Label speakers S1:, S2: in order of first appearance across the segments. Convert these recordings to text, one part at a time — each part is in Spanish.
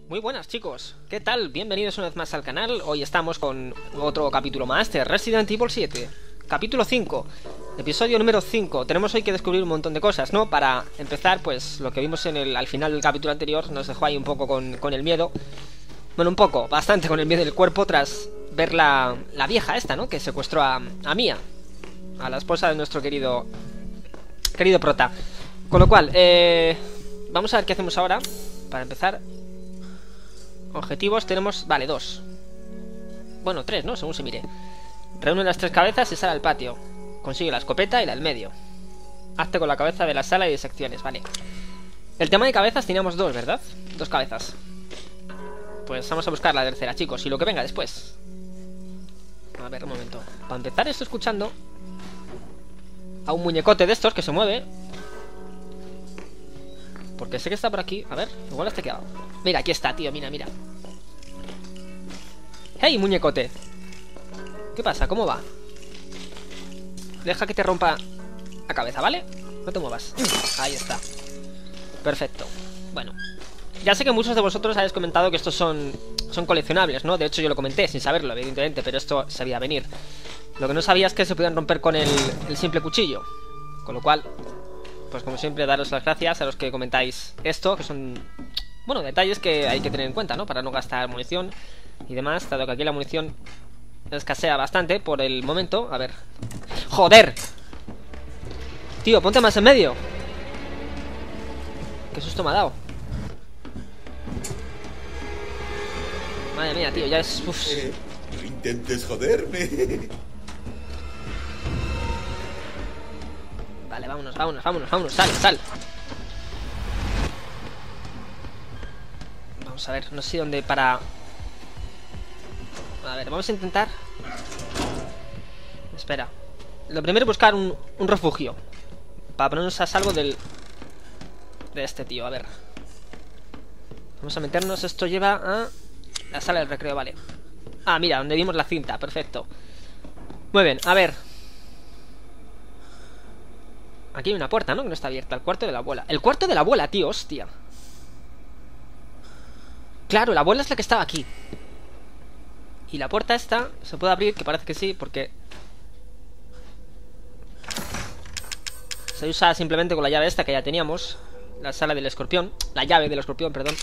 S1: Muy buenas chicos, ¿qué tal? Bienvenidos una vez más al canal. Hoy estamos con otro capítulo más de Resident Evil 7. Capítulo 5, episodio número 5. Tenemos hoy que descubrir un montón de cosas, ¿no? Para empezar, pues lo que vimos al final del capítulo anterior nos dejó ahí un poco con el miedo. Bueno, un poco, bastante con el miedo del cuerpo tras ver la vieja esta, ¿no? Que secuestró a Mia, a la esposa de nuestro querido prota. Con lo cual, vamos a ver qué hacemos ahora. Para empezar, objetivos tenemos, vale, 2. Bueno, 3, ¿no? Según se mire. Reúne las 3 cabezas y sale al patio. Consigue la escopeta y la del medio. Hazte con la cabeza de la sala y de secciones, vale. El tema de cabezas teníamos 2, ¿verdad? 2 cabezas. Pues vamos a buscar la tercera, chicos, y lo que venga después. A ver, un momento. Para empezar estoy escuchando a un muñecote de estos que se mueve. Porque sé que está por aquí. A ver, igual está quedado. Mira, aquí está, tío, mira, mira. ¡Hey, muñecote! ¿Qué pasa? ¿Cómo va? Deja que te rompa la cabeza, ¿vale? No te muevas. Ahí está. Perfecto. Bueno, ya sé que muchos de vosotros habéis comentado que estos son coleccionables, ¿no? De hecho yo lo comenté sin saberlo, evidentemente, pero esto sabía venir. Lo que no sabía es que se podían romper con el simple cuchillo. Con lo cual, pues como siempre, daros las gracias a los que comentáis esto, que son, bueno, detalles que hay que tener en cuenta, ¿no? Para no gastar munición y demás, dado que aquí la munición escasea bastante por el momento. A ver. ¡Joder! Tío, ponte más en medio. Qué susto me ha dado. Madre mía, tío, ya es... Uf.
S2: No intentes joderme.
S1: Vale, vámonos, vámonos, vámonos, vámonos. Sal, sal. Vamos a ver, no sé dónde para... A ver, vamos a intentar... Espera. Lo primero es buscar un refugio para ponernos a salvo de este tío, a ver. Vamos a meternos, esto lleva a la sala del recreo, vale. Ah, mira, donde vimos la cinta, perfecto. Muy bien, a ver. Aquí hay una puerta, ¿no? Que no está abierta, el cuarto de la abuela. El cuarto de la abuela, tío, hostia. Claro, la abuela es la que estaba aquí. Y la puerta esta se puede abrir, que parece que sí, porque se usa simplemente con la llave esta que ya teníamos. La sala del escorpión. La llave del escorpión, perdón.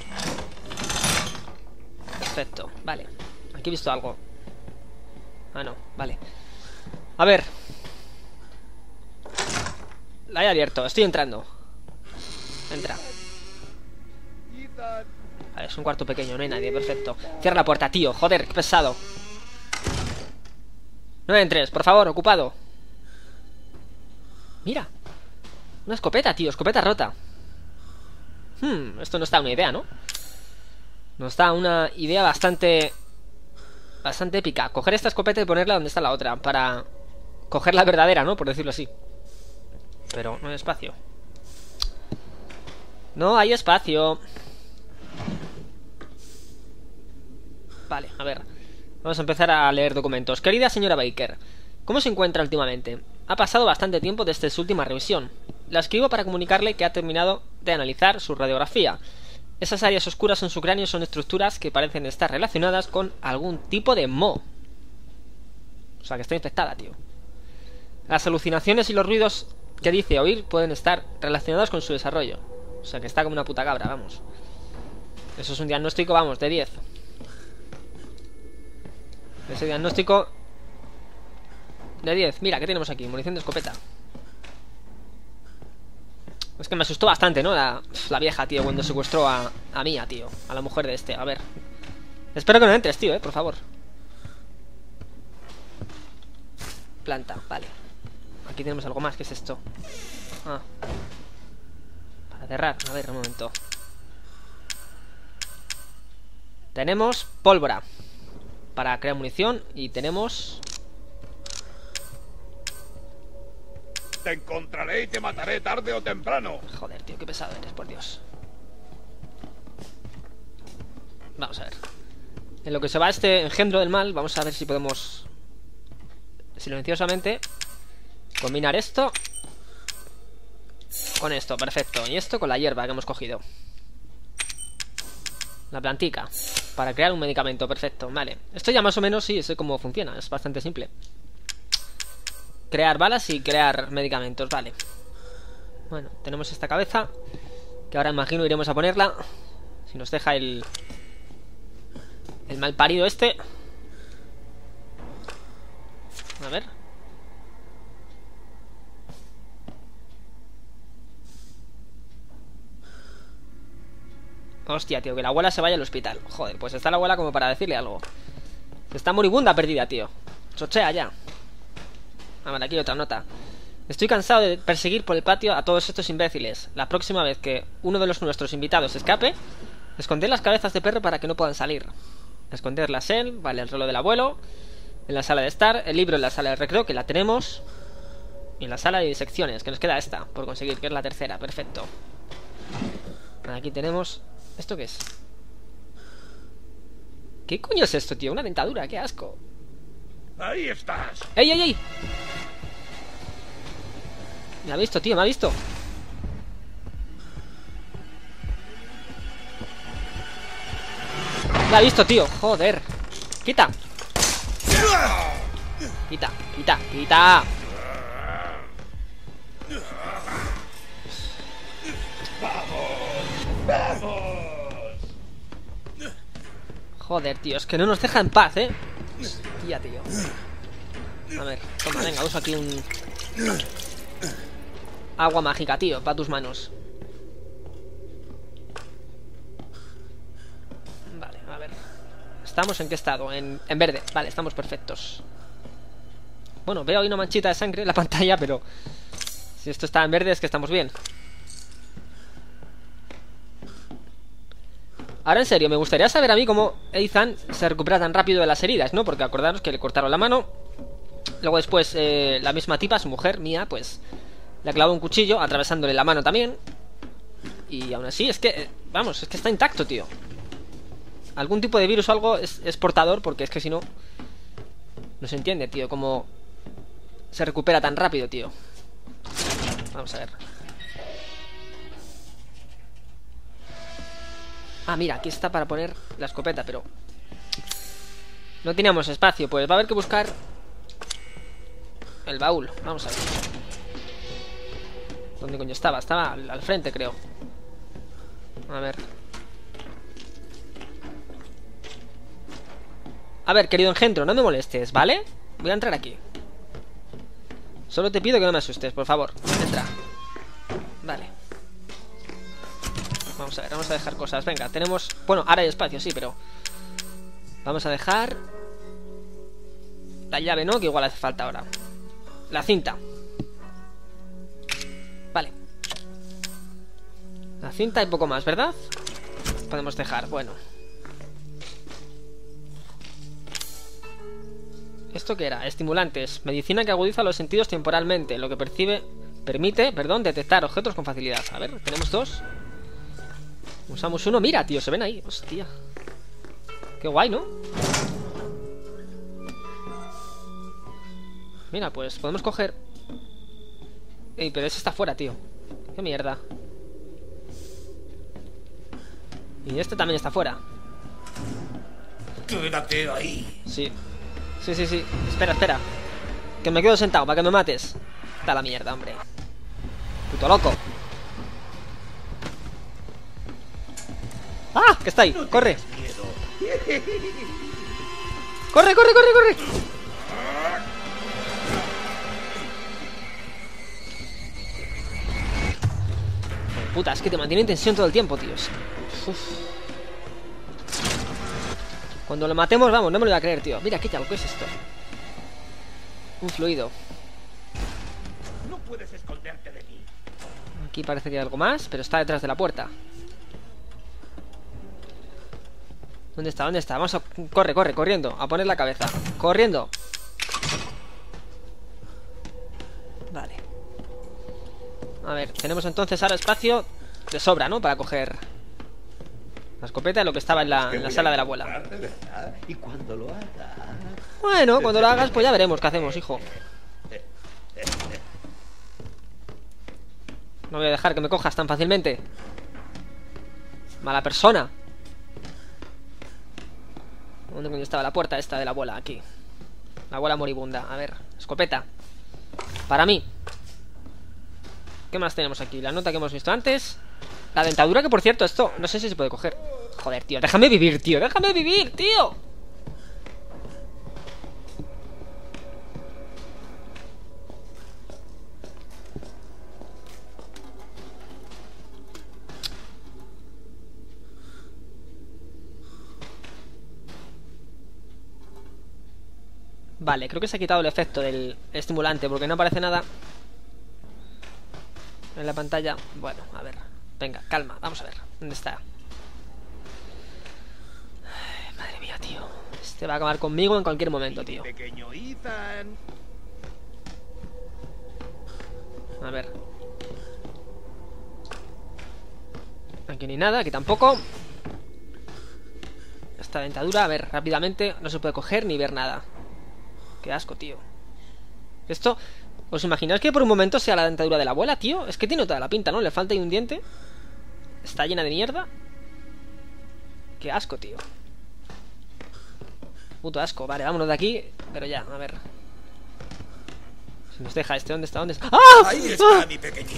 S1: Perfecto, vale. Aquí he visto algo. Ah, no, vale. A ver. La he abierto, estoy entrando. Entra. Vale, es un cuarto pequeño, no hay nadie, perfecto. Cierra la puerta, tío, joder, qué pesado. No entres, por favor, ocupado. Mira. Una escopeta, tío, escopeta rota. Esto no está una idea, ¿no? Nos está una idea bastante épica. Coger esta escopeta y ponerla donde está la otra, para coger la verdadera, ¿no? Por decirlo así. Pero no hay espacio. No hay espacio. Vale, a ver. Vamos a empezar a leer documentos. Querida señora Baker, ¿cómo se encuentra últimamente? Ha pasado bastante tiempo desde su última revisión. La escribo para comunicarle que ha terminado de analizar su radiografía. Esas áreas oscuras en su cráneo son estructuras que parecen estar relacionadas con algún tipo de moho. O sea, que está infectada, tío. Las alucinaciones y los ruidos que dice oír pueden estar relacionados con su desarrollo. O sea, que está como una puta cabra, vamos. Eso es un diagnóstico, vamos, de 10. Ese diagnóstico de 10. Mira, ¿qué tenemos aquí? Munición de escopeta. Es que me asustó bastante, ¿no? La vieja, tío, cuando secuestró a Mia, tío. A la mujer de este, a ver. Espero que no entres, tío, por favor. Planta, vale. Aquí tenemos algo más, ¿qué es esto? Ah. Para cerrar, a ver, un momento. Tenemos pólvora para crear munición y tenemos...
S2: Te encontraré y te mataré tarde o temprano.
S1: Joder, tío, qué pesado eres, por Dios. Vamos a ver. En lo que se va este engendro del mal, vamos a ver si podemos silenciosamente combinar esto con esto, perfecto. Y esto con la hierba que hemos cogido. La plantica. Para crear un medicamento, perfecto, vale. Esto ya más o menos sí sé cómo funciona. Es bastante simple. Crear balas y crear medicamentos, vale. Bueno, tenemos esta cabeza, que ahora imagino iremos a ponerla. Si nos deja el mal parido este. A ver. Hostia, tío, que la abuela se vaya al hospital. Joder, pues está la abuela como para decirle algo. Está moribunda perdida, tío. Chochea ya. A ver, aquí hay otra nota. Estoy cansado de perseguir por el patio a todos estos imbéciles. La próxima vez que uno de nuestros invitados escape, esconder las cabezas de perro para que no puedan salir. Esconderlas él, vale, el reloj del abuelo, en la sala de estar, el libro en la sala de recreo, que la tenemos, y en la sala de disecciones, que nos queda esta, por conseguir, que es la tercera, perfecto. Aquí tenemos... ¿Esto qué es? ¿Qué coño es esto, tío? Una dentadura, qué asco.
S2: Ahí estás.
S1: ¡Ey, ey, ey! Me ha visto, tío, me ha visto. Me ha visto, tío, joder. Quita. Quita, quita, quita. Joder, tío, es que no nos deja en paz, Hostia, tío. A ver, toma, venga, uso aquí un... agua mágica, tío, para tus manos. Vale, a ver. ¿Estamos en qué estado? En verde, vale, estamos perfectos. Bueno, veo ahí una manchita de sangre en la pantalla, pero... si esto está en verde es que estamos bien. Ahora en serio, me gustaría saber a mí cómo Ethan se recupera tan rápido de las heridas, ¿no? Porque acordaros que le cortaron la mano. Luego después la misma tipa, su mujer, Mia, pues le clavó un cuchillo atravesándole la mano también. Y aún así, es que, vamos, es que está intacto, tío. Algún tipo de virus o algo es portador, porque es que si no, no se entiende, tío, cómo se recupera tan rápido, tío. Vamos a ver. Ah, mira, aquí está para poner la escopeta, pero no teníamos espacio, pues va a haber que buscar el baúl. Vamos a ver. ¿Dónde coño estaba? Estaba al frente, creo. A ver. A ver, querido engendro, no me molestes, ¿vale? Voy a entrar aquí. Solo te pido que no me asustes, por favor. Entra. Vale. Vamos a ver, vamos a dejar cosas. Venga, tenemos... bueno, ahora hay espacio, sí, pero... vamos a dejar... la llave, ¿no? Que igual hace falta ahora. La cinta. Vale. La cinta y poco más, ¿verdad? Podemos dejar, bueno. ¿Esto qué era? Estimulantes. Medicina que agudiza los sentidos temporalmente. Lo que permite, detectar objetos con facilidad. A ver, tenemos dos. Usamos uno, mira, tío, se ven ahí. Hostia. Qué guay, ¿no? Mira, pues podemos coger... ey, pero ese está fuera, tío. Qué mierda. Y este también está fuera.
S2: Quédate ahí.
S1: Sí. Sí, sí, sí. Espera, espera. Que me quedo sentado para que me mates. Está la mierda, hombre. Puto loco. ¡Ah! Que está ahí. Corre. Corre, corre, corre, corre. Puta, es que te mantiene en tensión todo el tiempo, tíos. Uf. Cuando lo matemos, vamos, no me lo voy a creer, tío. Mira, ¿qué tal? ¿Qué es esto? Un fluido.
S2: No puedes esconderte de mí.
S1: Aquí parece que hay algo más, pero está detrás de la puerta. ¿Dónde está? ¿Dónde está? Vamos a... corre, corre, corriendo. A poner la cabeza. Corriendo. Vale. A ver, tenemos entonces ahora espacio de sobra, ¿no? Para coger la escopeta y lo que estaba en la sala de la abuela.
S2: ¿Y cuando lo haga?
S1: Bueno, cuando lo hagas, pues ya veremos qué hacemos, hijo. No voy a dejar que me cojas tan fácilmente. Mala persona. ¿Dónde coño estaba la puerta esta de la abuela? Aquí. La abuela moribunda. A ver, escopeta. Para mí. ¿Qué más tenemos aquí? La nota que hemos visto antes. La dentadura, que por cierto, esto no sé si se puede coger. Joder, tío, déjame vivir, tío. Déjame vivir, tío. Vale, creo que se ha quitado el efecto del estimulante, porque no aparece nada en la pantalla. Bueno, a ver. Venga, calma, vamos a ver. ¿Dónde está? Ay, madre mía, tío. Este va a acabar conmigo en cualquier momento, tío.
S2: Pequeño Ethan.
S1: A ver. Aquí ni nada, aquí tampoco. Esta dentadura, a ver, rápidamente. No se puede coger ni ver nada. Qué asco, tío. Esto, ¿os imagináis que por un momento sea la dentadura de la abuela, tío? Es que tiene toda la pinta, ¿no? Le falta ahí un diente. Está llena de mierda. Qué asco, tío. Puto asco. Vale, vámonos de aquí. Pero ya, a ver. Si nos deja este, ¿dónde está? ¿Dónde está? ¡Ah!
S2: Ahí está mi pequeñito.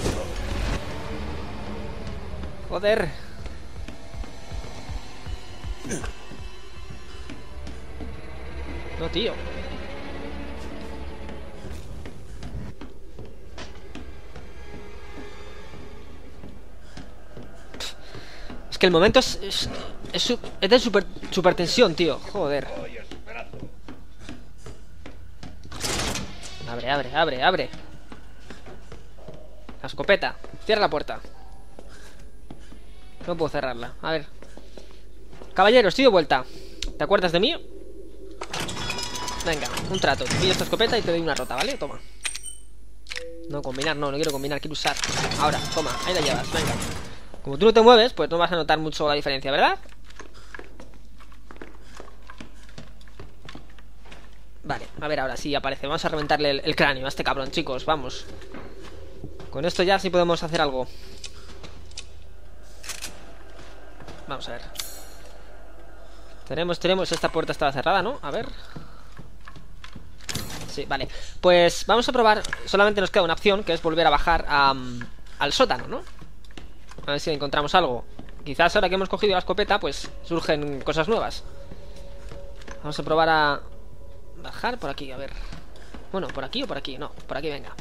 S1: Joder. No, tío. Es que el momento es de super tensión, tío. Joder. Abre. La escopeta. Cierra la puerta. No puedo cerrarla. A ver. Caballero, estoy de vuelta. ¿Te acuerdas de mí? Venga, un trato. Te pido esta escopeta y te doy una rota, ¿vale? Toma. No combinar, no quiero combinar, quiero usar. Ahora, toma, ahí la llevas, venga. Como tú no te mueves, pues no vas a notar mucho la diferencia, ¿verdad? Vale, a ver, ahora sí aparece. Vamos a reventarle el cráneo a este cabrón, chicos, vamos. Con esto ya sí podemos hacer algo. Vamos a ver. Tenemos, esta puerta estaba cerrada, ¿no? A ver. Sí, vale. Pues vamos a probar. Solamente nos queda una opción, que es volver a bajar al sótano, ¿no? A ver si encontramos algo. Quizás ahora que hemos cogido la escopeta, pues surgen cosas nuevas. Vamos a probar a bajar por aquí, a ver. Bueno, ¿por aquí o por aquí? No, por aquí, venga.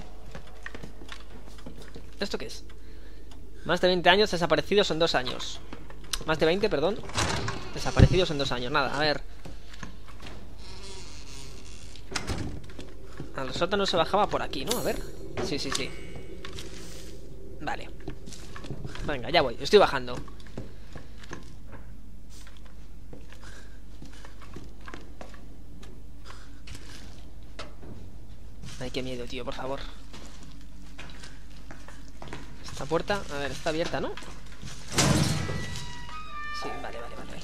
S1: ¿Esto qué es? Más de 20 años desaparecidos en 2 años. Más de 20, perdón. Desaparecidos en 2 años, nada, a ver. Al sótano se bajaba por aquí, ¿no? A ver. Sí. Vale. Venga, ya voy, estoy bajando. Ay, qué miedo, tío, por favor. Esta puerta, a ver, está abierta, ¿no? Sí, vale.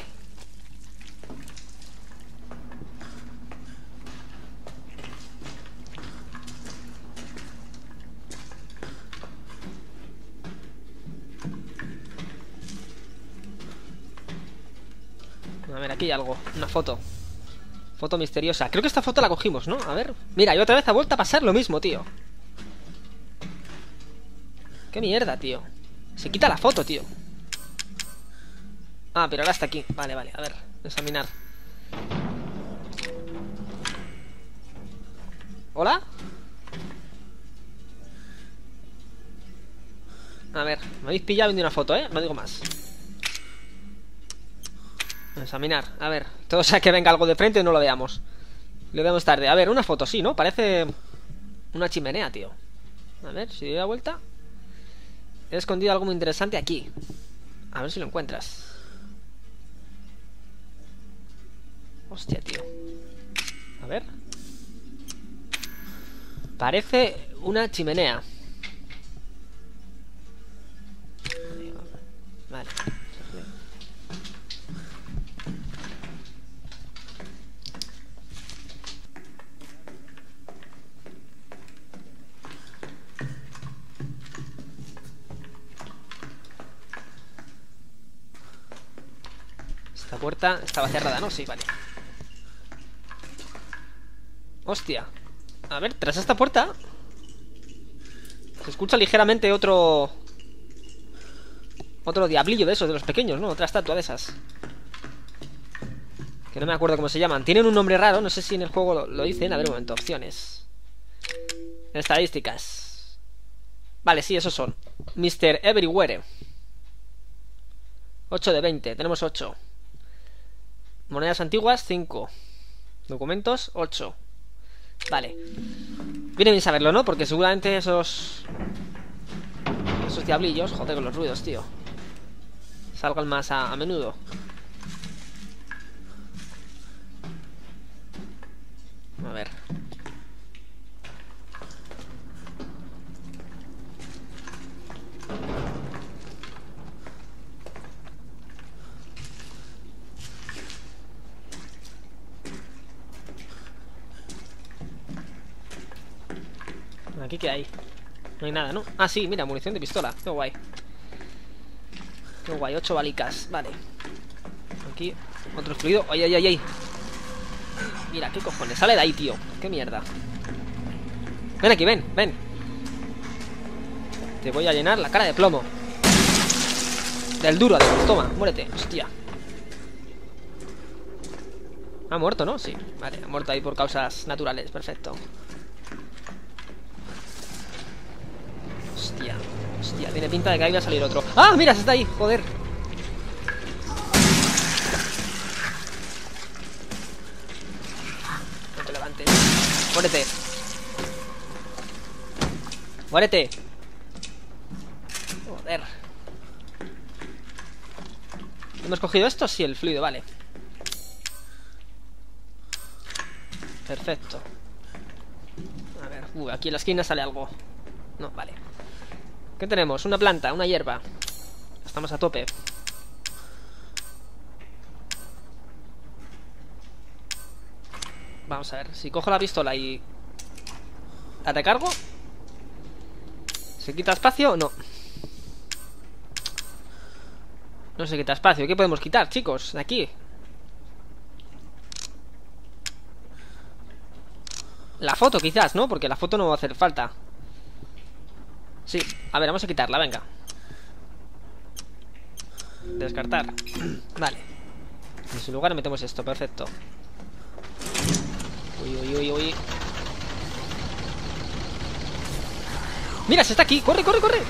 S1: A ver, aquí hay algo, una foto. Foto misteriosa, creo que esta foto la cogimos, ¿no? A ver, mira, y otra vez ha vuelto a pasar lo mismo, tío. Qué mierda, tío. Se quita la foto, tío. Ah, pero ahora está aquí. Vale, a ver, examinar. ¿Hola? A ver, me habéis pillado viendo una foto, ¿eh? No digo más. Examinar, a ver. Todo sea que venga algo de frente y no lo veamos. Lo vemos tarde. A ver, una foto, sí, ¿no? Parece una chimenea, tío. A ver, si doy la vuelta. He escondido algo muy interesante aquí. A ver si lo encuentras. Hostia, tío. A ver. Parece una chimenea. Vale. Esta puerta estaba cerrada, ¿no? Sí, vale. Hostia. A ver, tras esta puerta se escucha ligeramente otro diablillo de esos, de los pequeños, ¿no? Otra estatua de esas. Que no me acuerdo cómo se llaman. Tienen un nombre raro, no sé si en el juego lo dicen. A ver, un momento, opciones. Estadísticas. Vale, sí, esos son Mr. Everywhere. 8 de 20, tenemos 8. Monedas antiguas, 5. Documentos, 8. Vale. Viene bien saberlo, ¿no? Porque seguramente esos diablillos, joder con los ruidos, tío, salgan más a menudo. A ver. ¿Aquí qué hay? No hay nada, ¿no? Ah, sí, mira, munición de pistola. Qué guay. Qué guay, 8 balicas. Vale. Aquí, otro fluido. ¡Ay, ay, ay, ay! Mira, ¿qué cojones? Sale de ahí, tío. ¡Qué mierda! Ven aquí, ven, ven. Te voy a llenar la cara de plomo. Del duro, además. Toma, muérete. Hostia. ¿Ha muerto, no? Sí. Vale, ha muerto ahí por causas naturales. Perfecto. Hostia, hostia, tiene pinta de que ahí va a salir otro. ¡Ah, mira, se está ahí! Joder. No te levantes. Muérete. Muérete. Joder. ¿Hemos cogido esto? Sí, el fluido, vale. Perfecto. A ver, aquí en la esquina sale algo. No, vale. ¿Qué tenemos? Una planta, una hierba. Estamos a tope. Vamos a ver, si cojo la pistola y la recargo, ¿se quita espacio o no? No se quita espacio. ¿Qué podemos quitar, chicos? De aquí. La foto quizás, ¿no? Porque la foto no va a hacer falta. Sí, a ver, vamos a quitarla, venga. Descartar. Vale. En su lugar metemos esto, perfecto. Uy, uy, uy, uy. Mira, se está aquí, corre, corre, corre.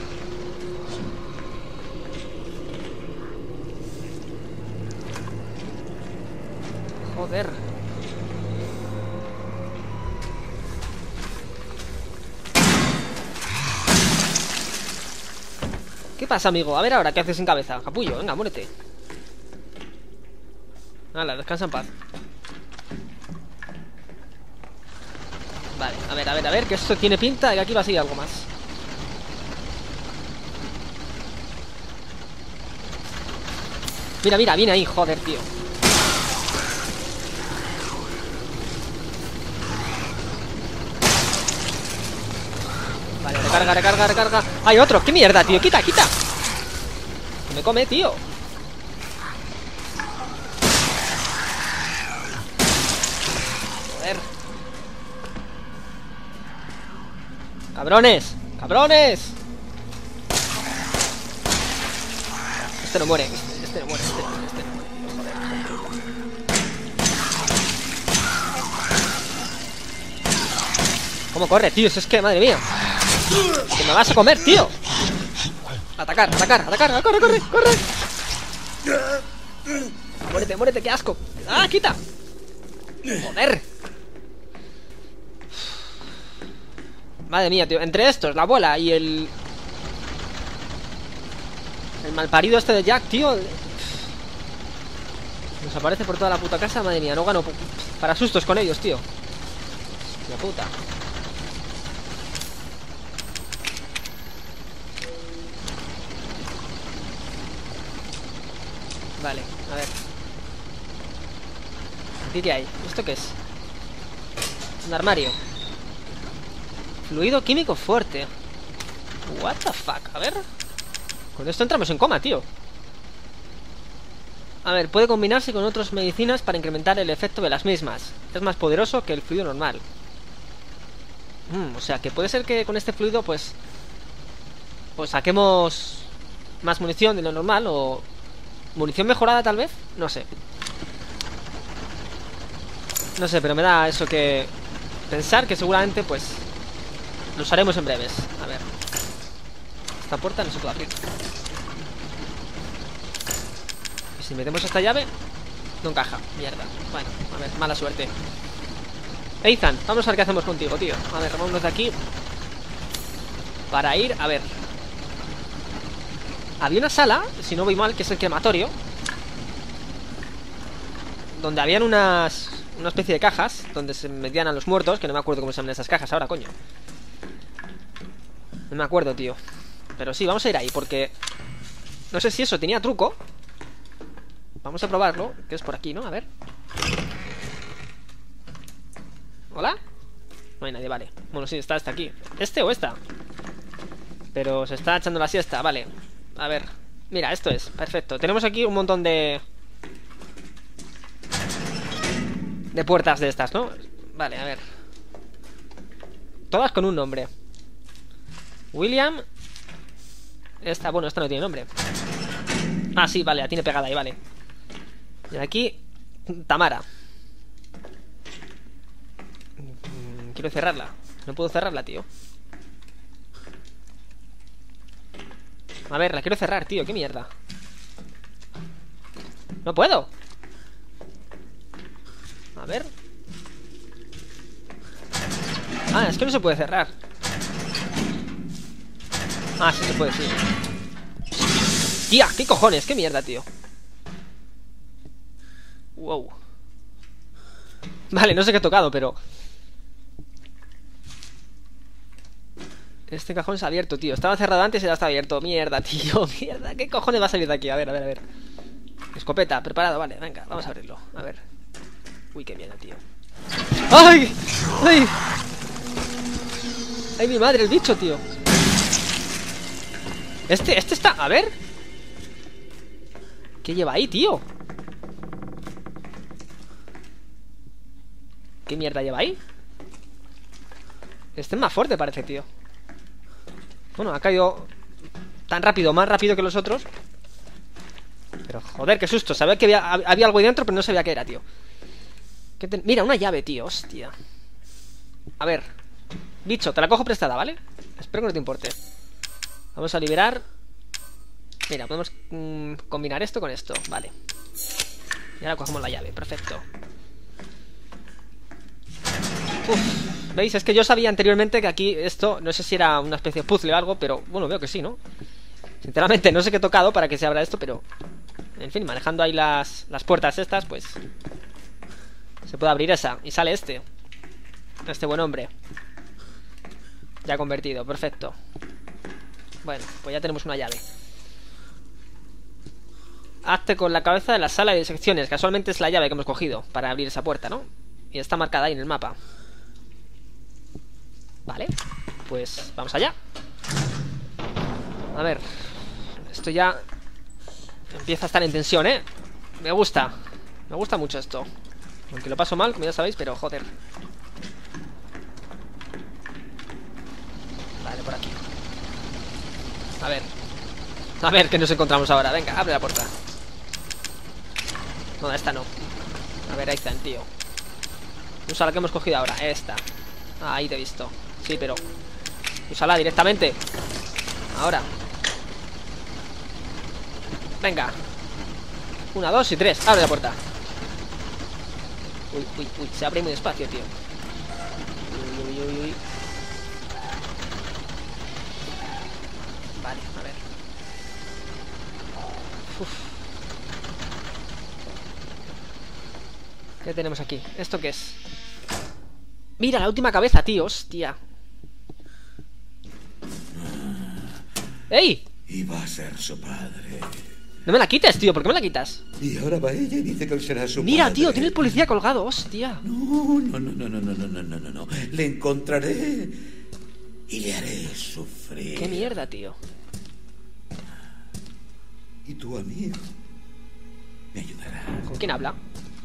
S1: Joder. ¿Qué pasa, amigo? A ver ahora, ¿qué haces sin cabeza? Capullo, venga, muérete. Hala, descansa en paz. Vale, a ver, a ver, a ver, que esto tiene pinta de que aquí va a seguir algo más. Mira, mira, viene ahí, joder, tío. Vale, recarga, recarga, recarga. ¡Hay otro! ¡Qué mierda, tío! ¡Quita, quita! ¡Que me come, tío! Joder. ¡Cabrones! ¡Cabrones! Este no muere. Este no muere, este no muere, este no muere. Joder. ¿Cómo corre, tío? Si es que, madre mía. ¡Que me vas a comer, tío! Atacar, atacar, atacar, corre, corre, corre. Muérete, muérete, qué asco. ¡Ah, quita! Joder. Madre mía, tío, entre estos, la abuela y el malparido este de Jack, tío. Nos aparece por toda la puta casa, madre mía, no gano para sustos con ellos, tío. La puta. Vale, a ver. ¿Aquí qué hay? ¿Esto qué es? Un armario. Fluido químico fuerte. What the fuck, a ver. Con esto entramos en coma, tío. A ver, puede combinarse con otras medicinas para incrementar el efecto de las mismas. Es más poderoso que el fluido normal. O sea, que puede ser que con este fluido, pues saquemos más munición de lo normal. O munición mejorada, tal vez. No sé. No sé, pero me da eso que pensar que seguramente, pues lo usaremos en breves. A ver. Esta puerta no se puede abrir. Y si metemos esta llave, no encaja. Mierda. Bueno, a ver, mala suerte. Ethan, vamos a ver qué hacemos contigo, tío. A ver, vámonos de aquí para ir, a ver. Había una sala, si no voy mal, que es el crematorio, donde habían una especie de cajas donde se metían a los muertos, que no me acuerdo cómo se llaman esas cajas ahora, coño. No me acuerdo, tío. Pero sí, vamos a ir ahí, porque no sé si eso tenía truco. Vamos a probarlo, que es por aquí, ¿no? A ver. ¿Hola? No hay nadie, vale. Bueno, sí, está aquí. ¿Este o esta? Pero se está echando la siesta, vale. A ver, mira, esto es, perfecto. Tenemos aquí un montón de puertas de estas, ¿no? Vale, a ver. Todas con un nombre. William. Esta, bueno, esta no tiene nombre. Ah, sí, vale, la tiene pegada ahí, vale. Y aquí, Tamara. Quiero cerrarla. No puedo cerrarla, tío. A ver, la quiero cerrar, tío, qué mierda. No puedo. A ver. Ah, es que no se puede cerrar. Ah, sí se puede, sí. Tía, qué cojones, qué mierda, tío. Wow. Vale, no sé qué he tocado, pero este cajón se ha abierto, tío. Estaba cerrado antes y ya está abierto. Mierda, tío, mierda. ¿Qué cojones va a salir de aquí? A ver, a ver, a ver. Escopeta, preparado, vale, venga, vamos a abrirlo. A ver. Uy, qué mierda, tío. ¡Ay! ¡Ay! ¡Ay, mi madre, el bicho, tío! Este está... A ver. ¿Qué lleva ahí, tío? ¿Qué mierda lleva ahí? Este es más fuerte, parece, tío. Bueno, ha caído tan rápido, más rápido que los otros. Pero, joder, qué susto. Sabía que había algo ahí dentro, pero no sabía qué era, tío. Mira, una llave, tío, hostia. A ver. Bicho, te la cojo prestada, ¿vale? Espero que no te importe. Vamos a liberar. Mira, podemos combinar esto con esto, vale. Y ahora cogemos la llave, perfecto. Uf, ¿veis? Es que yo sabía anteriormente que aquí esto, no sé si era una especie de puzzle o algo, pero bueno, veo que sí, ¿no? Sinceramente, no sé qué he tocado para que se abra esto, pero en fin, manejando ahí las puertas estas, pues se puede abrir esa. Y sale este buen hombre ya convertido, perfecto. Bueno, pues ya tenemos una llave. Hazte con la cabeza de la sala de disecciones. Casualmente es la llave que hemos cogido para abrir esa puerta, ¿no? Y está marcada ahí en el mapa. Vale, pues vamos allá. A ver. Esto ya empieza a estar en tensión, ¿eh? Me gusta mucho esto. Aunque lo paso mal, como ya sabéis, pero joder. Vale, por aquí. A ver qué nos encontramos ahora. Venga, abre la puerta. No, esta no. A ver, ahí está, tío. Usa la que hemos cogido ahora, esta. Ahí te he visto. Sí, pero úsala directamente. Ahora. Venga. 1, 2 y 3. Abre la puerta. Uy, uy, uy. Se abre muy despacio, tío. Uy, uy, uy, uy. Vale, a ver. Uf. ¿Qué tenemos aquí? ¿Esto qué es? Mira, la última cabeza, tío. Hostia. ¡Ey!
S3: Iba a ser su padre.
S1: No me la quites, tío. ¿Por qué me la quitas?
S3: Y ahora va ella y dice que él será su
S1: Mira,
S3: padre.
S1: tío, tiene el policía colgado. Hostia.
S3: No. Le encontraré y le haré sufrir.
S1: Qué mierda, tío.
S3: Y tu amigo me ayudará.
S1: ¿Quién habla?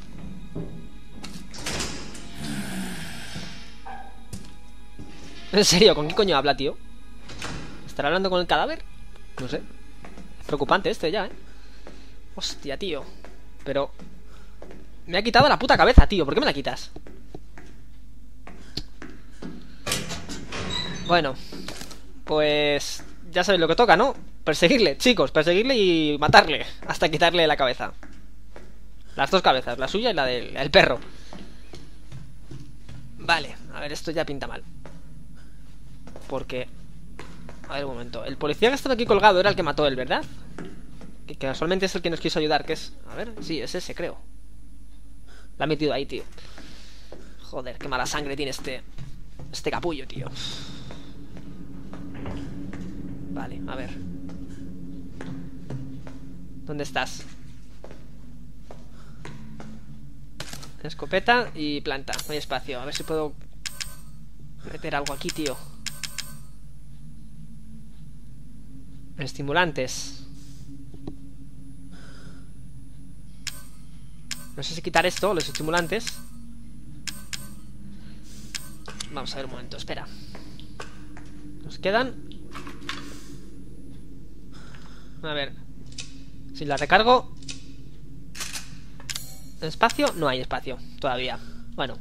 S1: En serio, ¿con qué coño habla, tío? ¿Estará hablando con el cadáver? No sé. Es preocupante este ya, ¿eh? Hostia, tío. Pero... me ha quitado la puta cabeza, tío. ¿Por qué me la quitas? Bueno. Pues... ya sabéis lo que toca, ¿no? Perseguirle, chicos. Perseguirle y matarle. Hasta quitarle la cabeza. Las dos cabezas. La suya y la del perro. Vale. A ver, esto ya pinta mal. Porque... a ver, un momento. El policía que estaba aquí colgado era el que mató a él, ¿verdad? Que casualmente es el que nos quiso ayudar, que es... a ver, sí, es ese, creo. La ha metido ahí, tío. Joder, qué mala sangre tiene este capullo, tío. Vale, a ver. ¿Dónde estás? Escopeta y planta. No hay espacio. A ver si puedo meter algo aquí, tío. Estimulantes. No sé si quitar esto, los estimulantes. Vamos a ver un momento, espera. Nos quedan... a ver. Si la recargo... ¿espacio? No hay espacio todavía. Bueno.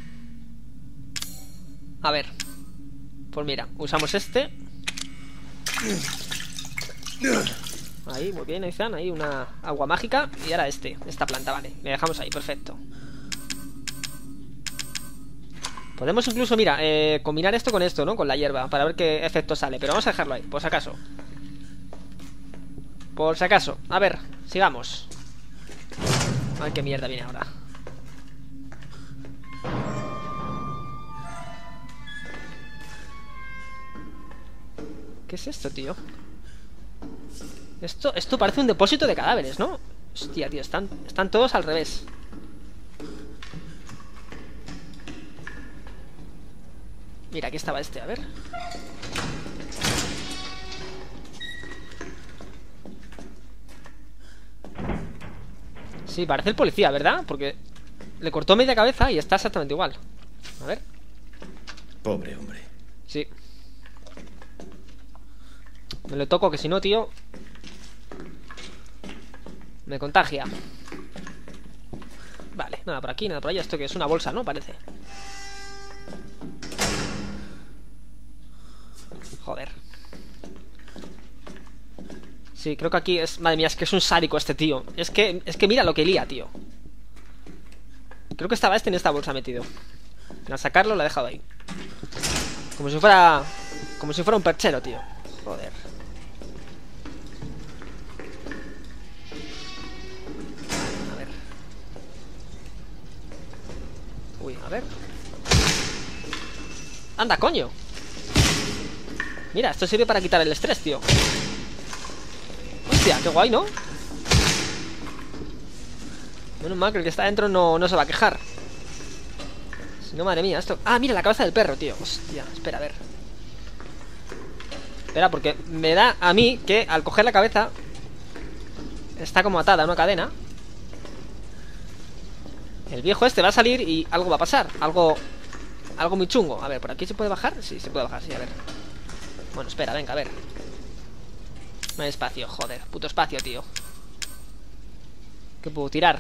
S1: A ver. Pues mira, usamos este. Ahí, muy bien, Aizan, ahí una agua mágica. Y ahora esta planta, vale. Le dejamos ahí, perfecto. Podemos incluso, mira, combinar esto con esto, ¿no? Con la hierba, para ver qué efecto sale. Pero vamos a dejarlo ahí, por si acaso. Por si acaso. A ver, sigamos. A ver qué mierda viene ahora. ¿Qué es esto, tío? Esto parece un depósito de cadáveres, ¿no? Hostia, tío, están todos al revés. Mira, aquí estaba este, a ver. Sí, parece el policía, ¿verdad? Porque le cortó media cabeza y está exactamente igual. A ver.
S3: Pobre hombre.
S1: Sí. Me lo toco, que si no, tío, me contagia. Vale, nada por aquí, nada por allá. Esto que es una bolsa, ¿no? Parece. Joder. Sí, creo que aquí es... madre mía, es que es un sádico este tío. Es que mira lo que lía, tío. Creo que estaba en esta bolsa metido. Al sacarlo lo he dejado ahí. Como si fuera un perchero, tío. Joder. A ver. Uy, a ver. Anda, coño. Mira, esto sirve para quitar el estrés, tío. Hostia, qué guay, ¿no? Menos mal que el que está dentro no se va a quejar. Si no, madre mía, esto... ah, mira, la cabeza del perro, tío. Hostia, espera, a ver. Espera, porque me da a mí que al coger la cabeza está como atada a una cadena. El viejo este va a salir y algo va a pasar. Algo muy chungo. A ver, ¿por aquí se puede bajar? Sí, se puede bajar, sí, a ver. Bueno, espera, venga, a ver. No hay espacio, joder, puto espacio, tío. ¿Qué puedo tirar?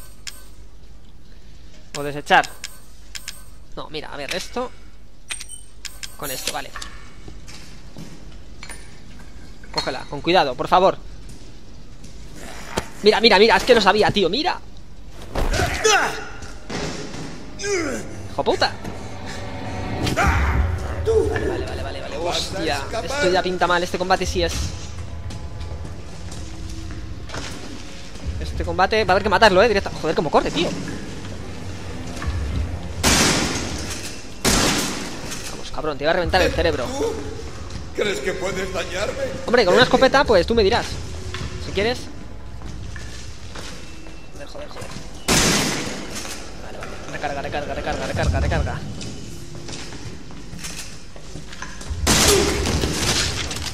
S1: O desechar. No, mira, a ver, esto con esto, vale. Cógela, con cuidado, por favor. Mira, mira, mira, es que no sabía, tío, mira. ¡Hijo puta! Vale, vale, vale, vale, vale. Hostia, esto ya pinta mal, este combate sí es... este combate va a haber que matarlo, directo. Joder, cómo corre, tío. Vamos, cabrón, te iba a reventar el cerebro.
S3: ¿Crees que puedes dañarme?
S1: Hombre, con una escopeta, pues tú me dirás. Si quieres. Joder, joder, joder. Vale, vale. Recarga, recarga, recarga, recarga, recarga.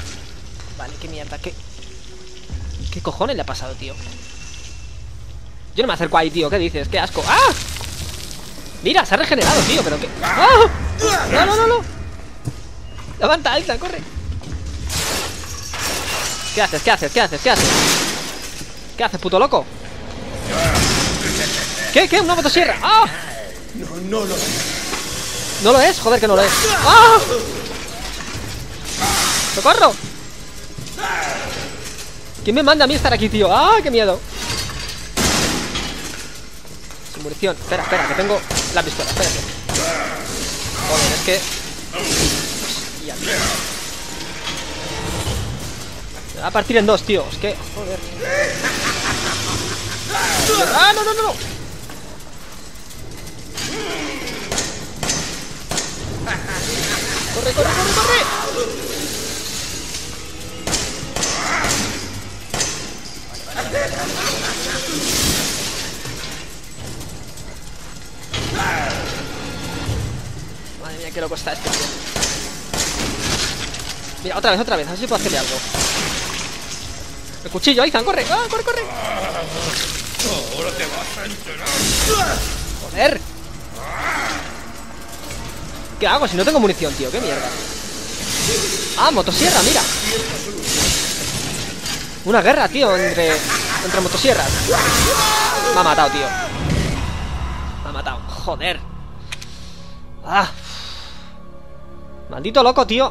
S1: Vale, qué mierda, qué cojones le ha pasado, tío. Yo no me acerco ahí, tío. ¿Qué dices? ¡Qué asco! ¡Ah! Mira, se ha regenerado, tío. Pero qué... ¡Ah! ¡No, no, no, no! Levanta, Aiza, corre. ¿Qué haces? ¿Qué haces? ¿Qué haces? ¿Qué haces? ¿Qué haces, puto loco? ¿Qué? ¿Qué? ¿Una motosierra? ¡Ah!
S3: No lo es.
S1: No lo es, joder que no lo es. ¡Ah! ¡Socorro! ¿Quién me manda a mí estar aquí, tío? ¡Ah, qué miedo! Sin munición. Espera, espera, que tengo la pistola. Espérate. Joder, es que... Hostia, tío. Me va a partir en dos, tío. Es que... Joder. ¡Ah, no, no, no, no! ¡Corre, corre, corre, corre! Madre mía, qué loco está este, tío. Mira, otra vez, a ver si puedo hacerle algo. El cuchillo, Aizan, corre, ¡ah, corre, corre!
S2: Ahora te vas a enterar.
S1: ¡Joder! ¿Qué hago si no tengo munición, tío? ¡Qué mierda! ¡Ah, motosierra, mira! Una guerra, tío, entre motosierras. Me ha matado, tío. Me ha matado, joder. ¡Ah! Maldito loco, tío.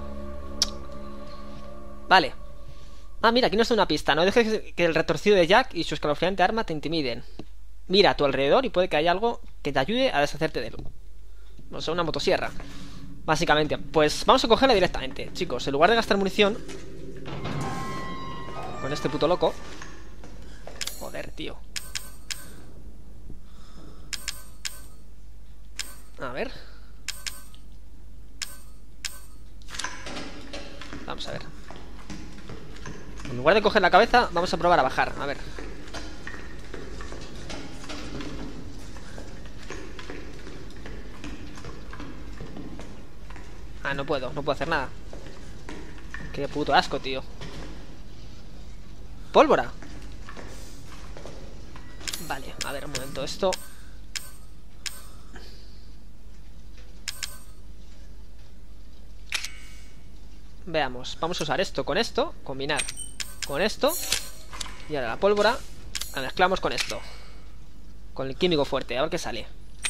S1: Vale. Ah, mira, aquí nos da una pista. No dejes que el retorcido de Jack y su escalofriante arma te intimiden. Mira a tu alrededor y puede que haya algo que te ayude a deshacerte de él. O sea, una motosierra, básicamente. Pues vamos a cogerla directamente, chicos. En lugar de gastar munición con este puto loco. Joder, tío. A ver. Vamos a ver. En lugar de coger la cabeza, vamos a probar a bajar. A ver. Ah, no puedo hacer nada. Qué puto asco, tío. Pólvora. Vale, a ver, un momento, esto. Veamos, vamos a usar esto con esto. Combinar con esto. Y ahora la pólvora la mezclamos con esto, con el químico fuerte, a ver qué sale.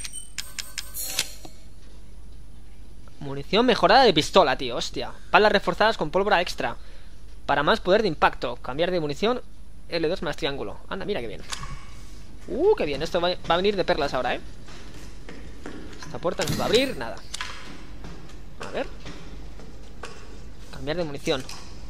S1: Munición mejorada de pistola, tío, hostia. Palas reforzadas con pólvora extra para más poder de impacto. Cambiar de munición, L2 más triángulo. Anda, mira qué bien. Qué bien, esto va a venir de perlas ahora, Esta puerta no se va a abrir, nada. A ver. Cambiar de munición.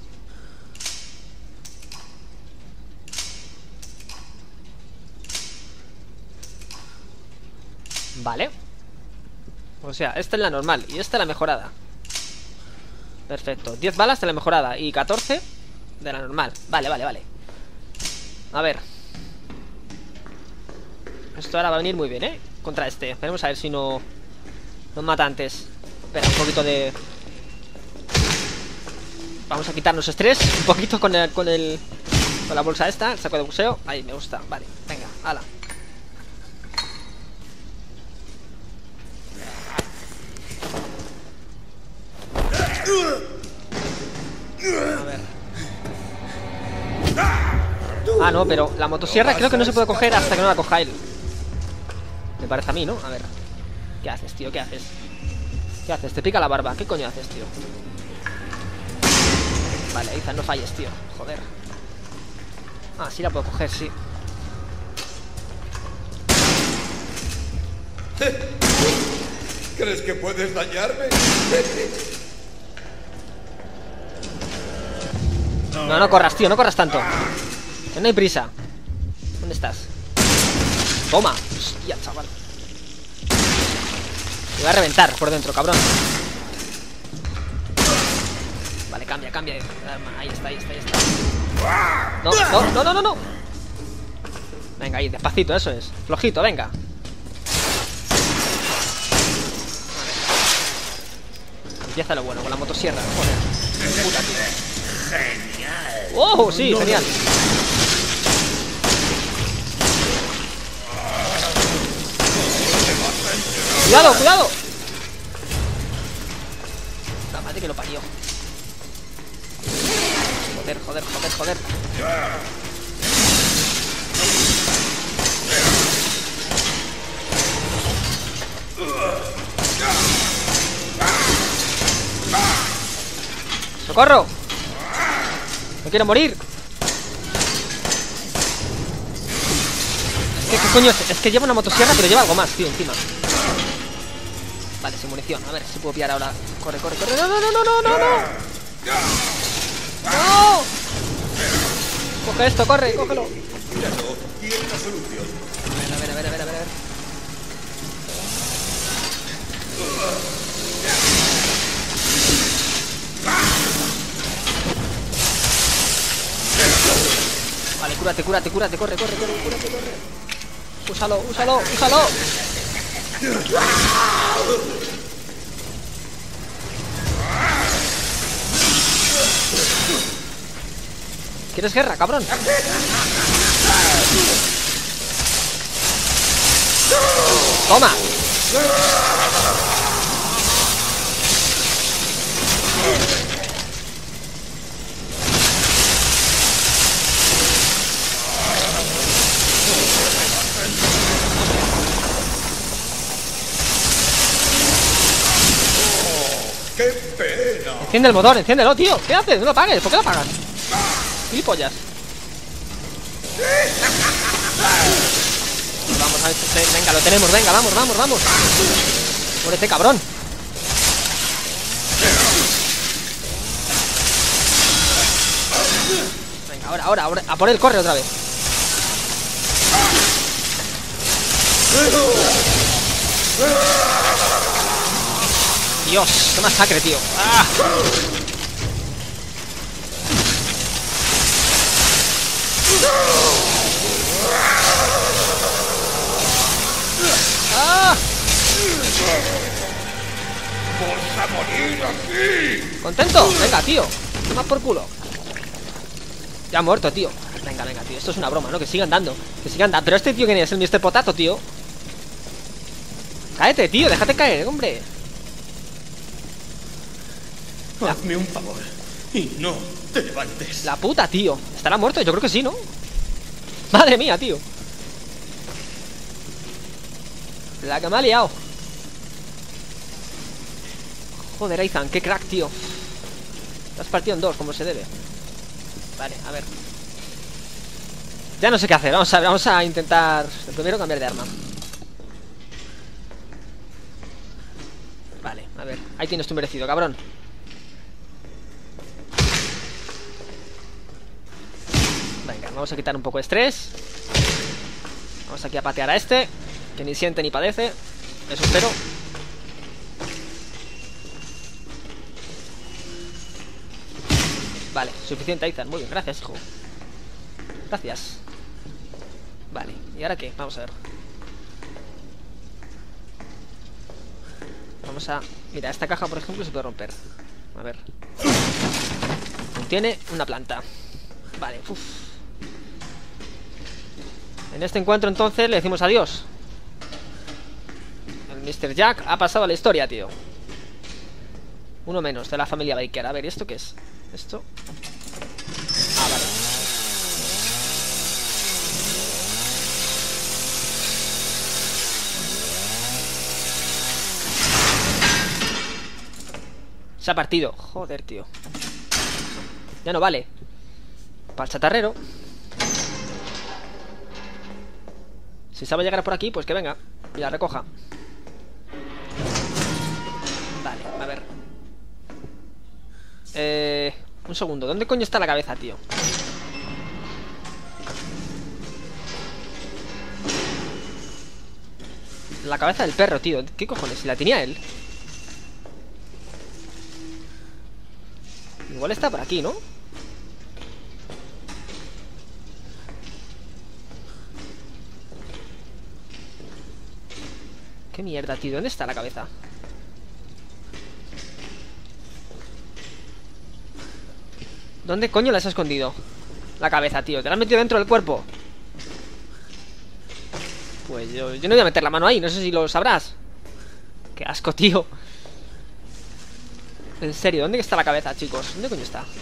S1: Vale. O sea, esta es la normal y esta es la mejorada. Perfecto, 10 balas de la mejorada y 14 de la normal. Vale, vale, vale. A ver. Esto ahora va a venir muy bien, contra este. Veremos a ver si no nos mata antes. Espera, un poquito de... Vamos a quitarnos estrés un poquito con la bolsa esta, el saco de buceo. Ahí, me gusta, vale, venga, ala. A ver. Ah, no, pero la motosierra creo que no se puede coger hasta que no la coja él. Me parece a mí, ¿no? A ver. ¿Qué haces, tío? ¿Qué haces? ¿Qué haces? Te pica la barba. ¿Qué coño haces, tío? Vale, Ethan, no falles, tío. Joder. Ah, sí la puedo coger, sí.
S3: ¿Crees que puedes dañarme?
S1: No, no corras, tío, no corras tanto. Que no hay prisa. ¿Dónde estás? Toma. Hostia, chaval. Te voy a reventar por dentro, cabrón. Vale, cambia, cambia. Ahí está, ahí está, ahí está. No, no, no, no, no, no. Venga, ahí, despacito, eso es. Flojito, venga. Empieza lo bueno, con la motosierra. Joder. Puta, tío. ¡Oh, sí, genial! ¡Cuidado, cuidado! La madre que lo parió. Joder, joder, joder, joder. ¡Socorro! ¡No quiero morir! ¿Qué coño es? Es que lleva una motosierra, pero lleva algo más, tío, encima. Vale, sin munición. A ver si puedo pillar ahora. Corre, corre, corre. ¡No, no, no, no, no, no! ¡No! ¡No! Coge esto, corre, cógelo.
S3: Tiene una solución.
S1: A ver, a ver, a ver, a ver, a ver. Vale, cúrate, cúrate, cúrate, corre, corre, corre, cúrate, corre. Úsalo, úsalo, úsalo. ¿Quieres guerra, cabrón? ¡Toma!
S3: ¡Qué pena!
S1: Enciende el motor, enciéndelo, tío. ¿Qué haces? No lo apagues, ¿por qué lo apagas? ¡Gilipollas! Vamos a ver, venga, lo tenemos, venga, vamos, vamos, vamos. Por este cabrón. Venga, ahora, ahora, a por él, corre otra vez. Dios, qué masacre, tío. ¡Ah! ¡Ah!
S2: ¡Vas a morir aquí!
S1: ¿Contento? Venga, tío. Toma por culo. Ya ha muerto, tío. Venga, venga, tío. Esto es una broma, ¿no? Que sigan dando. Que sigan dando. Pero este tío, ¿quién es? El Mr. Potato, tío. Cáete, tío. Déjate caer, hombre.
S3: Hazme un favor y no te levantes.
S1: La puta, tío. ¿Estará muerto? Yo creo que sí, ¿no? Madre mía, tío. La que me ha liado. Joder, Ethan, qué crack, tío. Te has partido en dos, como se debe. Vale, a ver. Ya no sé qué hacer. Vamos a ver, vamos a intentar primero cambiar de arma. Vale, a ver. Ahí tienes tu merecido, cabrón. Venga, vamos a quitar un poco de estrés. Vamos aquí a patear a este, que ni siente ni padece. Eso espero. Vale, suficiente, Ethan. Muy bien, gracias, hijo. Gracias. Vale, ¿y ahora qué? Vamos a ver. Vamos a... Mira, esta caja, por ejemplo, se puede romper. A ver. Contiene una planta. Vale, uff. En este encuentro, entonces, le decimos adiós. El Mr. Jack ha pasado a la historia, tío. Uno menos de la familia Baker. A ver, ¿y esto qué es? Esto... Ah, vale. Se ha partido. Joder, tío. Ya no vale. Para el chatarrero. Si sabe llegar por aquí, pues que venga y la recoja. Vale, a ver. Un segundo, ¿dónde coño está la cabeza, tío? La cabeza del perro, tío. ¿Qué cojones? Si la tenía él. Igual está por aquí, ¿no? ¿Qué mierda, tío? ¿Dónde está la cabeza? ¿Dónde coño la has escondido? La cabeza, tío. ¿Te la has metido dentro del cuerpo? Pues yo no voy a meter la mano ahí. No sé si lo sabrás. Qué asco, tío. En serio, ¿dónde está la cabeza, chicos? ¿Dónde coño está?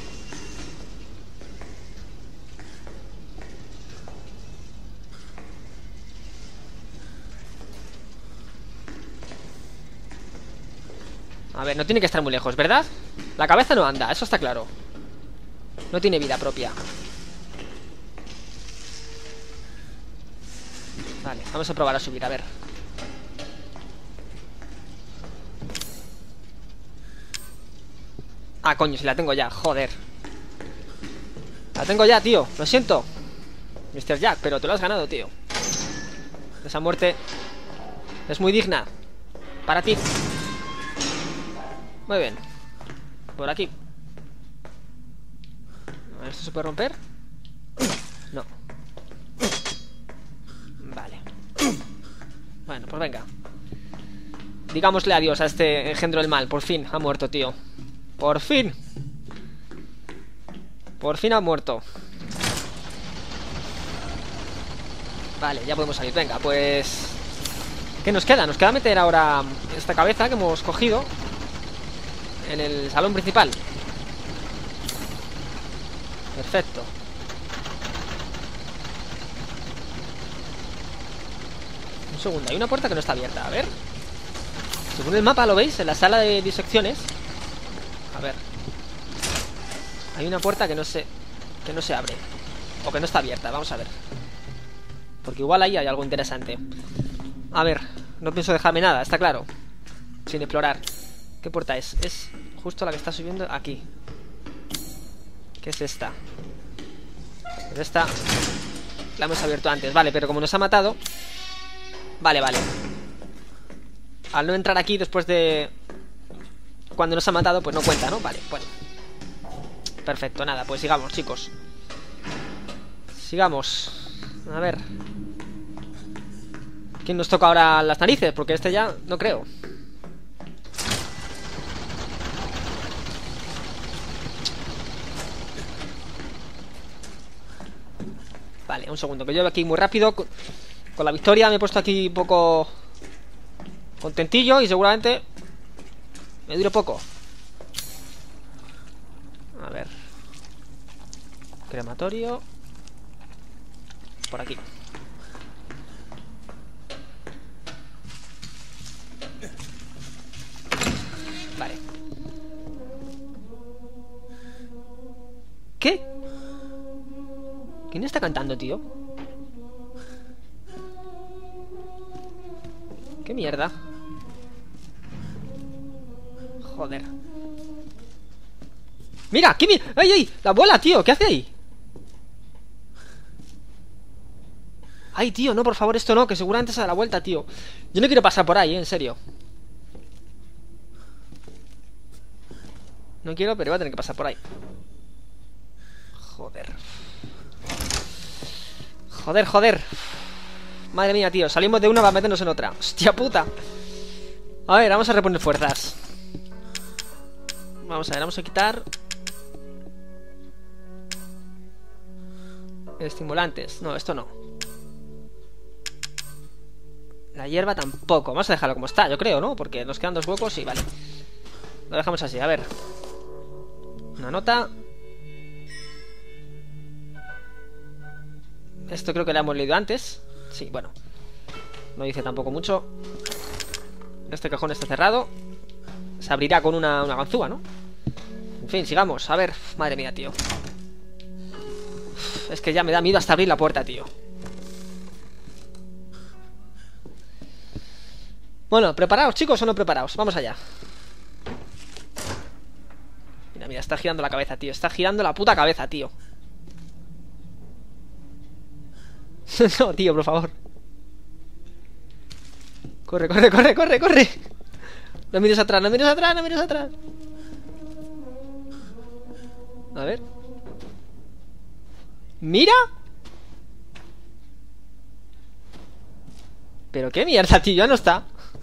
S1: A ver, no tiene que estar muy lejos, ¿verdad? La cabeza no anda, eso está claro. No tiene vida propia. Vale, vamos a probar a subir, a ver. Ah, coño, si la tengo ya, joder. La tengo ya, tío, lo siento Mr. Jack, pero te lo has ganado, tío. Esa muerte es muy digna para ti. Muy bien. Por aquí. A ver, ¿esto se puede romper? No. Vale. Bueno, pues venga. Digámosle adiós a este engendro del mal. Por fin ha muerto, tío. Por fin. Por fin ha muerto. Vale, ya podemos salir. Venga, pues... ¿qué nos queda? Nos queda meter ahora esta cabeza que hemos cogido en el salón principal. Perfecto. Un segundo, hay una puerta que no está abierta. A ver. Según el mapa, ¿lo veis? En la sala de disecciones. A ver. Hay una puerta que no se abre. O que no está abierta, vamos a ver. Porque igual ahí hay algo interesante. A ver, no pienso dejarme nada, está claro. Sin explorar. ¿Qué puerta es? Es justo la que está subiendo aquí. ¿Qué es esta? Pues esta la hemos abierto antes, vale, pero como nos ha matado. Vale, vale. Al no entrar aquí después de... cuando nos ha matado, pues no cuenta, ¿no? Vale, bueno. Perfecto, nada, pues sigamos, chicos. Sigamos. A ver. ¿Quién nos toca ahora las narices? Porque este ya no creo. Vale, un segundo, que yo aquí muy rápido. Con la victoria me he puesto aquí un poco contentillo y seguramente me dure poco. A ver. Crematorio. Por aquí. Vale. ¿Qué? ¿Quién está cantando, tío? ¿Qué mierda? Joder. ¡Mira! ¿Qué mierda? ¡Ay, ay! ¡La abuela, tío! ¿Qué hace ahí? Ay, tío, no, por favor, esto no, que seguramente se da la vuelta, tío. Yo no quiero pasar por ahí, en serio. No quiero, pero voy a tener que pasar por ahí. Joder. Joder, joder. Madre mía, tío, salimos de una para meternos en otra. Hostia puta. A ver, vamos a reponer fuerzas. Vamos a ver, vamos a quitar estimulantes. No, esto no. La hierba tampoco. Vamos a dejarlo como está, yo creo, ¿no? Porque nos quedan dos huecos y vale. Lo dejamos así, a ver. Una nota. Esto creo que lo hemos leído antes. Sí, bueno. No dice tampoco mucho. Este cajón está cerrado. Se abrirá con una ganzúa, ¿no? En fin, sigamos. A ver, madre mía, tío. Es que ya me da miedo hasta abrir la puerta, tío. Bueno, ¿preparaos, chicos, o no preparaos? Vamos allá. Mira, mira, está girando la cabeza, tío. Está girando la puta cabeza, tío. No, tío, por favor. Corre, corre, corre, corre, corre. No mires atrás, no mires atrás, no mires atrás. A ver. ¡Mira! Pero qué mierda, tío, ya no está.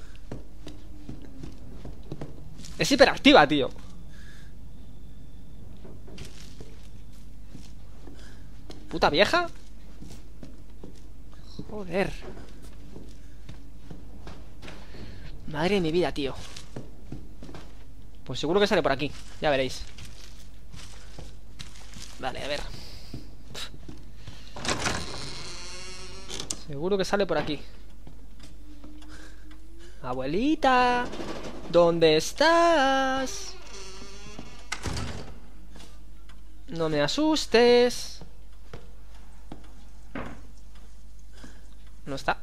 S1: Es hiperactiva, tío. Puta vieja. Joder. Madre de mi vida, tío. Pues seguro que sale por aquí. Ya veréis. Vale, a ver. Seguro que sale por aquí. Abuelita, ¿dónde estás? No me asustes. No está.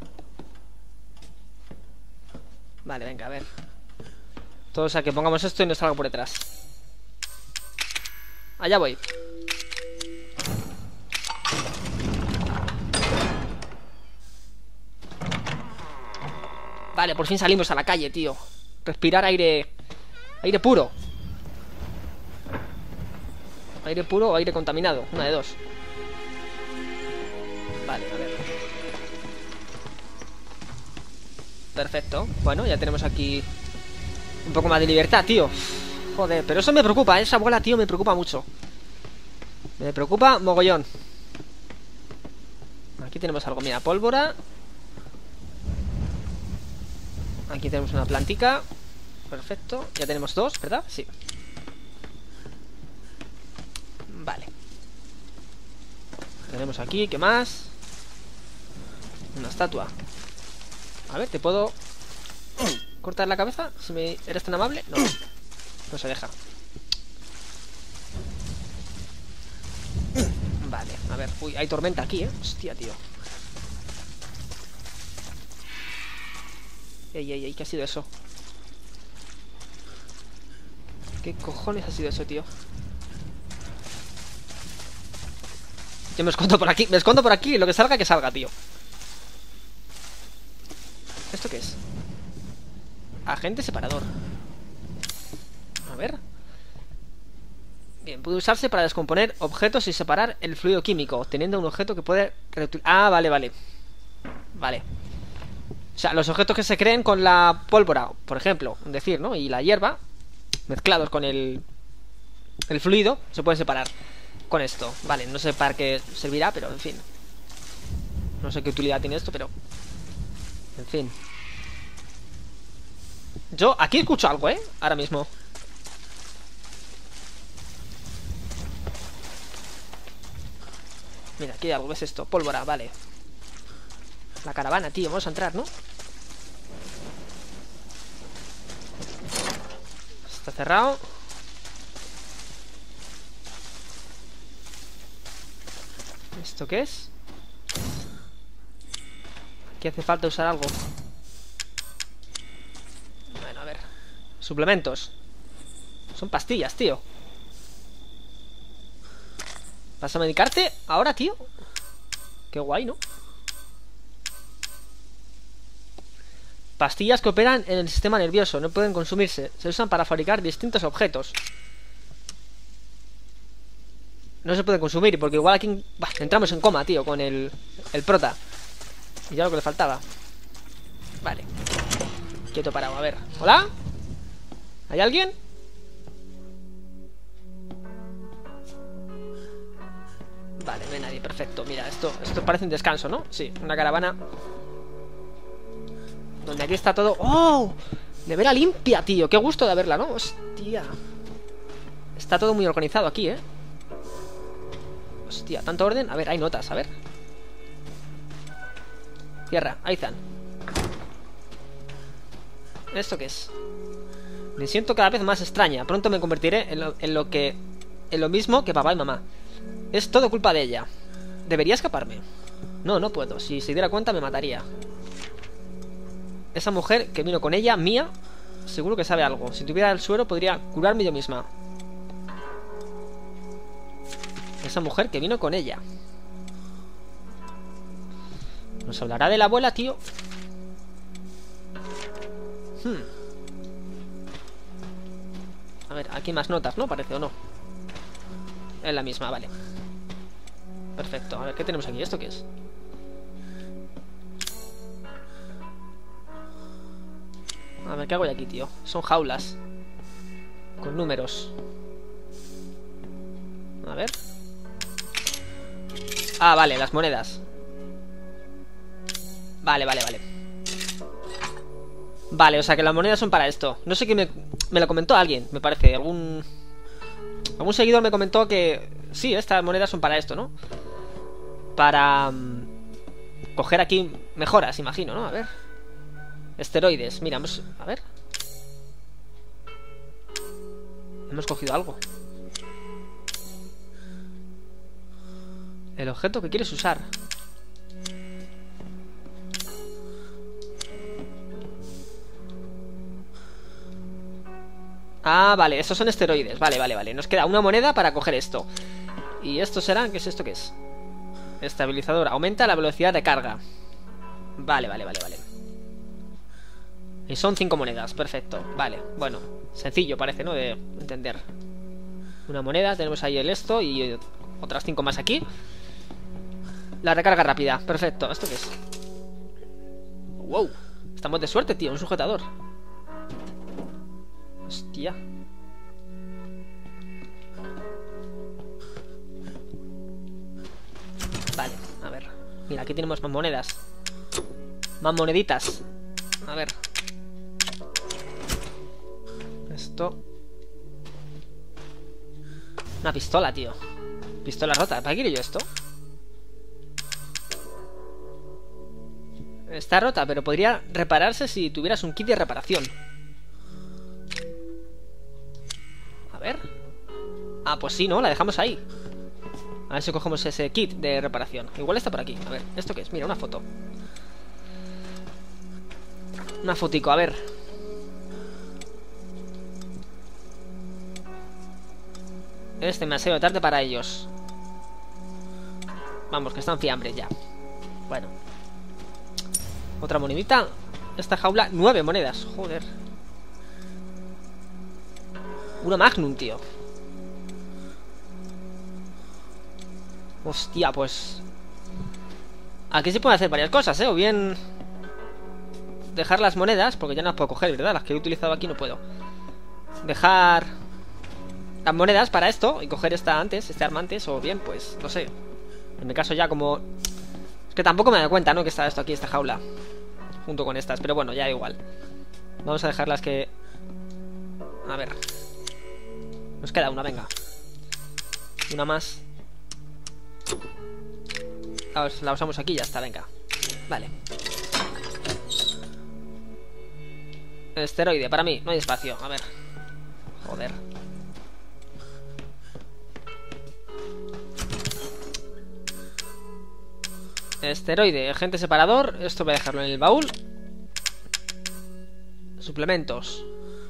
S1: Vale, venga, a ver. Todo, o sea, que pongamos esto y no salga por detrás. Allá voy. Vale, por fin salimos a la calle, tío. Respirar aire... aire puro. Aire puro o aire contaminado. Una de dos. Vale, a ver. Perfecto. Bueno, ya tenemos aquí un poco más de libertad, tío. Joder, pero eso me preocupa, esa abuela, tío, me preocupa mucho. Me preocupa mogollón. Aquí tenemos algo, mira, pólvora. Aquí tenemos una plantica. Perfecto, ya tenemos dos, ¿verdad? Sí. Vale. Tenemos aquí, ¿qué más? Una estatua. A ver, ¿te puedo cortar la cabeza? Si me eres tan amable. No, no se deja. Vale, a ver. Uy, hay tormenta aquí, hostia, tío. Ey, ey, ey, ¿qué ha sido eso? ¿Qué cojones ha sido eso, tío? Yo me escondo por aquí, y lo que salga, tío. ¿Esto qué es? Agente separador. A ver. Bien, puede usarse para descomponer objetos y separar el fluido químico, teniendo un objeto que puede reutilizar. Ah, vale, vale. Vale. O sea, los objetos que se creen con la pólvora, por ejemplo, decir, ¿no? Y la hierba, mezclados con el fluido, se pueden separar con esto. Vale, no sé para qué servirá, pero en fin. No sé qué utilidad tiene esto, pero... en fin. Yo aquí escucho algo, ahora mismo. Mira, aquí hay algo, ¿ves esto? Pólvora, vale. La caravana, tío, vamos a entrar, ¿no? Está cerrado. ¿Esto qué es? Aquí hace falta usar algo. Bueno, a ver. Suplementos. Son pastillas, tío. ¿Vas a medicarte ahora, tío? Qué guay, ¿no? Pastillas que operan en el sistema nervioso. No pueden consumirse. Se usan para fabricar distintos objetos. No se puede consumir porque igual aquí... bah, entramos en coma, tío, con el prota. Y ya lo que le faltaba. Vale. Quieto parado, a ver. ¿Hola? ¿Hay alguien? Vale, no hay nadie, perfecto. Mira, esto parece un descanso, ¿no? Sí, una caravana donde aquí está todo... ¡Oh! Nevera limpia, tío. Qué gusto de verla, ¿no? Hostia. Está todo muy organizado aquí, Hostia, tanto orden. A ver, hay notas, a ver. Cierra, Aizan. ¿Esto qué es? Me siento cada vez más extraña. Pronto me convertiré en lo mismo que papá y mamá. Es todo culpa de ella. ¿Debería escaparme? No, no puedo. Si se diera cuenta me mataría. Esa mujer que vino con ella, Mía, seguro que sabe algo. Si tuviera el suero podría curarme yo misma. Esa mujer que vino con ella. ¿Nos hablará de la abuela, tío? A ver, aquí más notas, ¿no? Parece, ¿o no? Es la misma, vale. Perfecto, a ver, ¿qué tenemos aquí? ¿Esto qué es? A ver, ¿qué hago yo aquí, tío? Son jaulas con números. A ver. Ah, vale, las monedas. Vale, vale, vale. Vale, o sea que las monedas son para esto. No sé quién me lo comentó alguien, me parece. Algún seguidor me comentó que sí, estas monedas son para esto, ¿no? Para coger aquí mejoras, imagino, ¿no? A ver. Esteroides, mira, a ver. Hemos cogido algo. El objeto que quieres usar. Ah, vale, estos son esteroides. Vale, vale, vale. Nos queda una moneda para coger esto. ¿Y esto será? ¿Qué es esto? ¿Qué es? Estabilizador. Aumenta la velocidad de carga. Vale, vale, vale, vale. Y son 5 monedas. Perfecto. Vale, bueno. Sencillo parece, ¿no? De entender. Una moneda. Tenemos ahí el esto. Y otras 5 más aquí. La recarga rápida. Perfecto. ¿Esto qué es? Wow. Estamos de suerte, tío. Un sujetador. Hostia. Vale, a ver. Mira, aquí tenemos más monedas. Más moneditas. A ver. Esto. Una pistola, tío. Pistola rota. ¿Para qué quiero yo esto? Está rota, pero podría repararse si tuvieras un kit de reparación. A ver. Ah, pues sí, ¿no? La dejamos ahí. A ver si cogemos ese kit de reparación. Igual está por aquí. A ver, ¿esto qué es? Mira, una foto. Una fotico, a ver. Es demasiado tarde para ellos. Vamos, que están fiambres ya. Bueno. Otra monedita. Esta jaula, 9 monedas. Joder. Una Magnum, tío. Hostia, pues aquí se pueden hacer varias cosas, ¿eh? O bien dejar las monedas, porque ya no las puedo coger, ¿verdad? Las que he utilizado aquí no puedo. Dejar las monedas para esto y coger esta antes, este arma antes. O bien, pues, no sé. En mi caso ya como... Es que tampoco me doy cuenta, ¿no? Que está esto aquí, esta jaula junto con estas, pero bueno, ya da igual. Vamos a dejarlas que... A ver. Nos queda una, venga. Una más. La usamos aquí y ya está, venga. Vale. Esteroide, para mí, no hay espacio. A ver. Joder. Esteroide, agente separador. Esto voy a dejarlo en el baúl. Suplementos.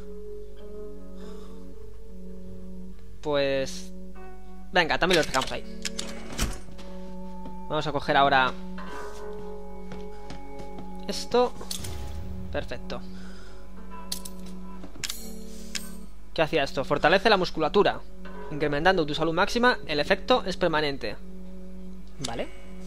S1: Pues... Venga, también los dejamos ahí. Vamos a coger ahora esto. Perfecto. ¿Qué hacía esto? Fortalece la musculatura. Incrementando tu salud máxima. El efecto es permanente. Vale.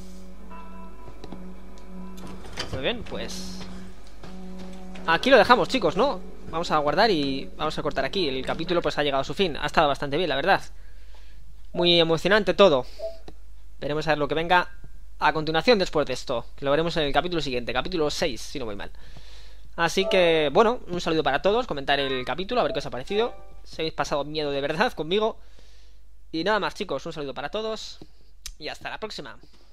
S1: Muy bien, pues aquí lo dejamos, chicos, ¿no? Vamos a guardar y vamos a cortar aquí. El capítulo pues ha llegado a su fin. Ha estado bastante bien, la verdad. Muy emocionante todo. Veremos a ver lo que venga a continuación después de esto, que lo veremos en el capítulo siguiente, capítulo 6, si no voy mal. Así que, bueno, un saludo para todos. Comentar el capítulo, a ver qué os ha parecido. Si habéis pasado miedo de verdad conmigo. Y nada más, chicos, un saludo para todos y hasta la próxima.